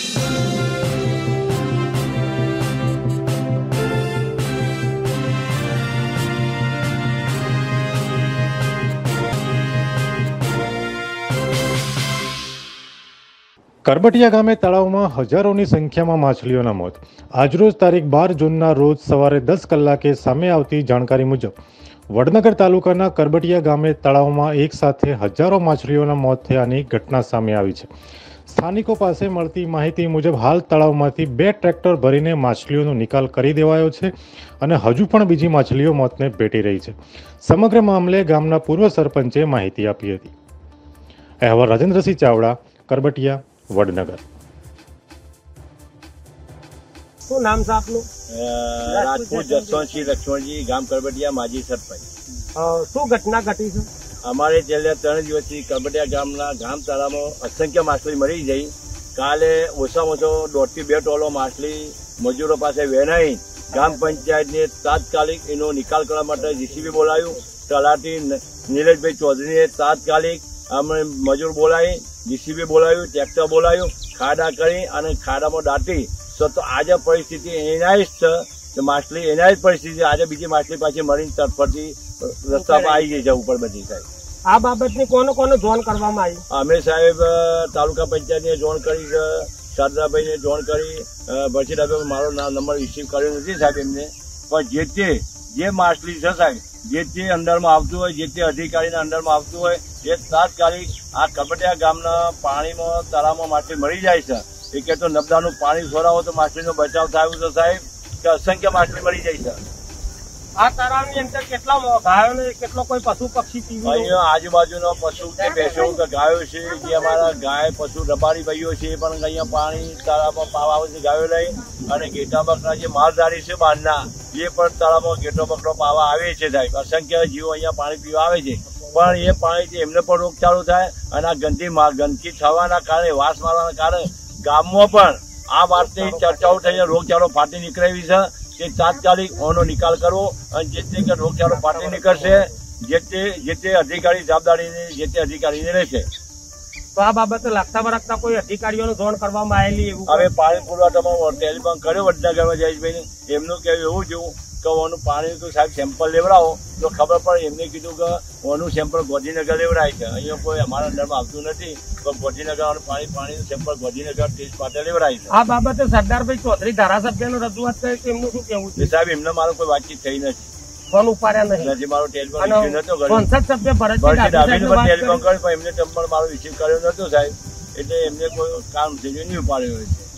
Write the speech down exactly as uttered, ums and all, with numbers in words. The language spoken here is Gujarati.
કરબટિયા ગામે તળાવમાં હજારોની સંખ્યામાં માછલીઓના મોત. આજરોજ તારીખ બાર જૂનના રોજ સવારે દસ કલાકે સામે આવતી જાણકારી મુજબ વડનગર તાલુકાના કરબટિયા ગામે તળાવમાં એક સાથે હજારો માછલીઓના મોત થયાની ઘટના સામે આવી છે. સ્થાનિકો પાસે મળતી માહિતી મુજબ હાલ તળાવમાંથી બે ટ્રેક્ટર ભરીને માછલીઓનો નિકાલ કરી દેવાયો છે અને હજુ પણ બીજી માછલીઓ મોતને ભેટી રહી છે. સમગ્ર મામલે ગામના પૂર્વ સરપંચે માહિતી આપી હતી. અહેવાલ રાજેન્દ્રસિંહ ચાવડા, કરબટિયા, વડનગર. શું નામ છે આપનું? રાજપૂત જસવંતસિંહ લક્ષ્મણજી, ગામ કરબટિયા, માજી સરપંચ. શું ઘટના ઘટી છે? અમારે છેલ્લા ત્રણ દિવસથી કરબટિયા ગામના ગામ તળાવમાં અસંખ્ય માછલી મરી ગઈ. કાલે ઓછામાં ઓછો દોઢ થી બે ટોલો માછલી મજૂરો પાસે વેનાઈ ગ્રામ પંચાયતને તાત્કાલિક એનો નિકાલ કરવા માટે જીસીબી બોલાવ્યું. તલાટી નીરજભાઈ ચૌધરીને તાત્કાલિક અમે મજૂર બોલાવી, જીસીબી બોલાવ્યું, ટ્રેક્ટર બોલાવ્યું, ખાડા કરી અને ખાડામાં દાટી. તો આજે પરિસ્થિતિ એના જ છે, માછલી એના જ પરિસ્થિતિ. આજે બીજી માછલી પાછી મરીને તરફરથી રસ્તા પર આવી ગઈ છે ઉપર બધી. સાહેબ, આ બાબતની કોને કોને જોણ કરવામાં આવી? અમે સાહેબ તાલુકા પંચાયતને જોણ કરી છે, શારદાભાઈને જોણ કરી, ભરસીદાભાઈ મારો નંબર રિસીવ કર્યો નથી સાહેબ એમને. પણ જે તે જે માછલી છે સાહેબ, જે તે અંદરમાં આવતું હોય, જે તે અધિકારીના અંદરમાં આવતું હોય, એ તાત્કાલિક આ કરબટિયા ગામના પાણીમાં તળાવમાં માછલી મરી જાય છે. એ કે તો નબદાનું પાણી છોડાવો તો માછલીનો બચાવ થાય છે સાહેબ, કે અસંખ્ય માછલી મરી જાય છે. આ તળાવની અંદર કેટલા ગાયો ને કેટલો કોઈ પશુ પક્ષી પીવી? અહીંયા આજુબાજુનો પશુ કે ભેંસો કે ગાયો છે, જે અમારા ગાય પશુ રબારી ભાઈઓ છે, એ પણ અહીંયા પાણી તળાવમાં પાવા આવે છે ગાયો લઈ. અને ઘેટા બકરા જે માલધારી છે બહારના, એ પણ તળાવમાં ઘેટો બકરો પાવા આવે છે સાહેબ. અસંખ્ય જીવો અહીંયા પાણી પીવા આવે છે. પણ એ પાણીથી એમને પણ રોગચાળો થાય અને આ ગંદકી ગંદકી થવાના કારણે, વાસ મારવાના કારણે ગામમાં પણ આ વાતની ચર્ચાઓ થઈ, રોગચાળો ફાટી નીકળેવી છે. તે તાત્કાલિક ઓનો નિકાલ કરવો અને જે તે રોગચાળો ફાટી નીકળશે, જે તે જે તે અધિકારી જવાબદારી જે તે અધિકારીને રહેશે. તો આ બાબતે લાગતા વળગતા કોઈ અધિકારીઓને જોણ કરવામાં આવેલી? એવું હવે પાણી પુરવઠામાં ટેલિફોન કર્યો વડનગરમાં જયેશભાઈને. એમનું કહેવું એવું જેવું કે ઓનું પાણી તો સાહેબ સેમ્પલ લેવડાવો તો ખબર પડે. એમને કીધું કે ઓનું સેમ્પલ ગાંધીનગર લેવડાય છે, અહીંયા કોઈ અમારા અંદરમાં આવતું નથી. તો ગાંધીનગર પાણી પાણીનું સેમ્પલ ગાંધીનગર ટેસ્ટ માટે લેવડાય છે. આ બાબતે સરદારભાઈ ચૌધરી ધારાસભ્યનું રજૂઆત કરી તો એમનું શું કેવું છે? સાહેબ, એમને મારો કોઈ વાતચીત થઈ નથી, ફોન ઉપાડ્યા નથી, મારો ટેલિફોન રિસીવ નતો કર્યો. સંસદ સભ્ય ભરતભાઈ ટેલિફોન કર્યો પણ એમને નંબર મારો રિસીવ કર્યો નતો સાહેબ, એટલે એમને કોઈ કામ થઈ નહીં ઉપાડ્યો છે.